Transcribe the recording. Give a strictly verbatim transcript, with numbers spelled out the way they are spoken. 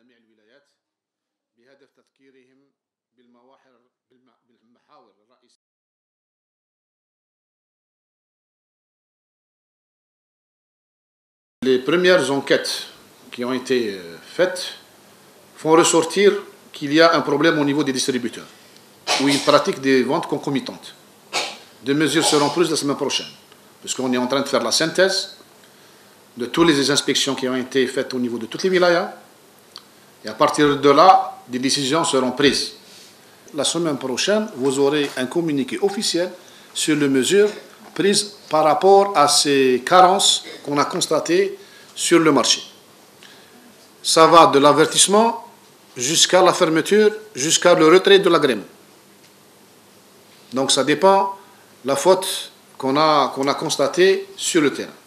جميع الولايات بهدف تذكيرهم بالمواحر بالمحاور الرئيسية. Les premières enquêtes qui ont été faites font ressortir qu'il y a un problème au niveau des distributeurs, où ils pratiquent des ventes concomitantes. Des mesures seront prises la semaine prochaine, puisqu'on est en train de faire la synthèse de toutes les inspections qui ont été faites au niveau de toutes les wilayas, et à partir de là, des décisions seront prises. La semaine prochaine, vous aurez un communiqué officiel sur les mesures prises par rapport à ces carences qu'on a constatées sur le marché. Ça va de l'avertissement jusqu'à la fermeture, jusqu'à le retrait de l'agrément. Donc ça dépend de la faute qu'on a, qu'on a constatée sur le terrain.